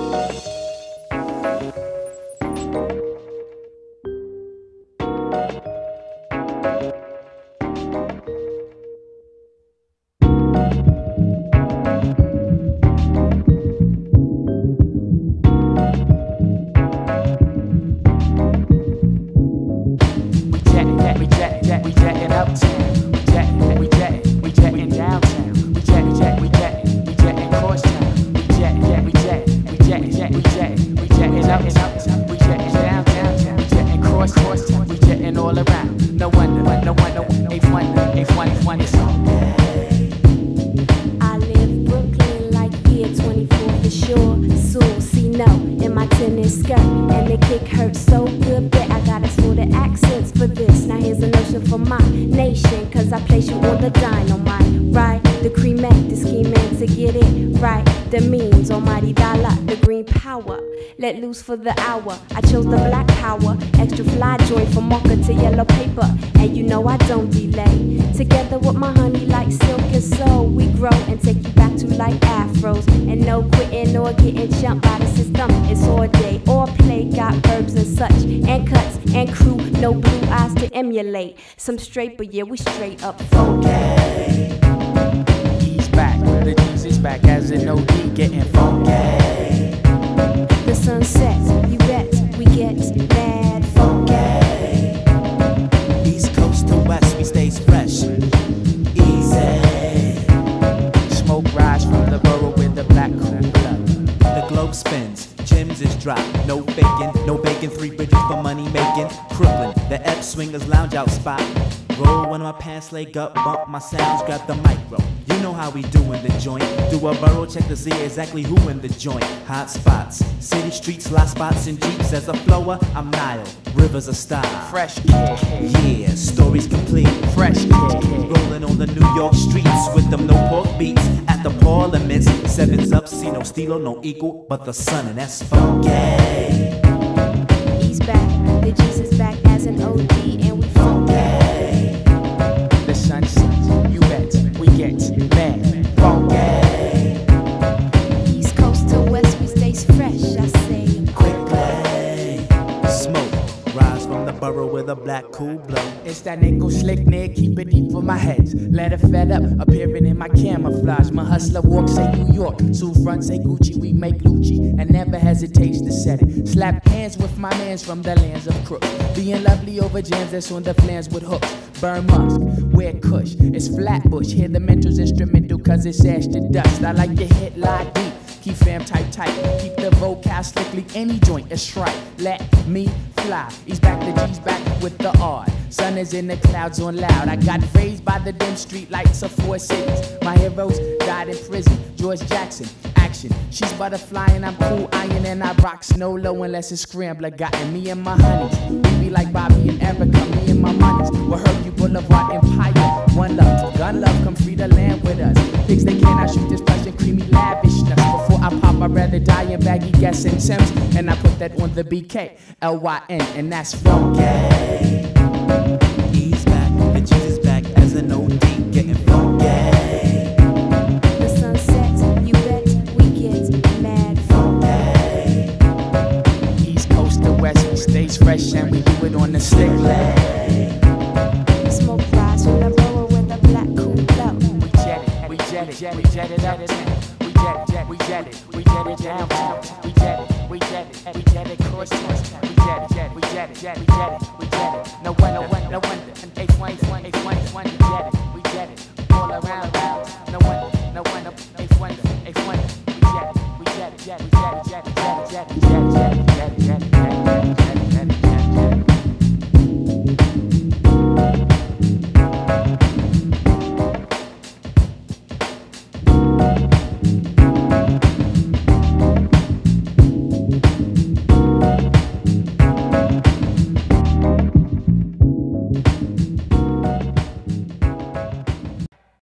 Let loose for the hour. I chose the black power, extra fly joint from marker to yellow paper, and you know I don't delay. Together with my honey like silk and soul, we grow and take you back to like afros, and no quitting or getting jumped by the system. It's all day, all play, got verbs and such, and cuts and crew, no blue eyes to emulate. Some straight, but yeah, we straight up funky. He's back, the G's is back as an OD, getting funky. The sun sets, you bet, we get mad funky. East coast to west, we stays fresh. Easy. Smoke rise from the borough with the black cool blood. The globe spins, gems is dropped. No faking, no bacon, 3 bridges for money making. Crooklyn, the Ep swingers lounge out spot. Roll one of my pants, leg up, bump my sounds, grab the micro. You know how we do in the joint. Do a borough check to see exactly who in the joint. Hot spots, city streets, lot spots and jeeps. As a flower, I'm Nile, rivers of style. Fresh kid, yeah, stories complete. Fresh kid, rolling on the New York streets with them no pork beats. At the parliaments, 7's up, see no steelo, no equal, but the sun, and that's funky. He's back, the G's is back as an OD, and we funky. The sun sets, you bet, we get mad funky. East coast to west, we stays fresh, I say quickly. Smoke, rise from the borough with a black cool blow. It's that nickel slick neck, keep it deep for my heads. Let it fed up, appearing in my camouflage. My hustler walk say New York, Sue front say Gucci, we make Lucci, and never hesitates to set it. Slap hands with my mans from the lands of crooks. Being lovely over jams that's on the plans with hooks. Burn musk, wear kush, it's Flatbush. Hear the mental's instrumental cause it's ash to dust. I like to hit lie deep, keep fam tight, keep the vocal slickly, any joint is right. Let me fly, he's back, the G's back with the R. Sun is in the clouds on loud. I got raised by the dim street lights of 4 cities. My heroes died in prison. George Jackson, action. She's butterflying, I'm cool iron, and I rock snow low unless it's scrambler. Gotten me and my honeys. We be like Bobby and Erica, me and my monies. We'll hurt you Boulevard Empire. One love, gun love, come free the land with us. Pigs they cannot shoot this plush and creamy lavishness. Before I pop, I'd rather die in baggy Guess and Sims. And I put that on the BK, LYN, and that's funky. He's back, the G's is back as an OD, getting funky. The sun sets, you bet, we get mad funky. East coast to west, we stays fresh and we do it on the slick leg. Smoke rise from the borough with a black cool blow. We jet it, we jet it, we jet it uptown. We jet it, we jet it, we jet it downtown. We jet it, we jet it, we jet it cross town. We jet it, we jet it, we jet it, we jet it. No wonder, no wonder. H1, we jet it.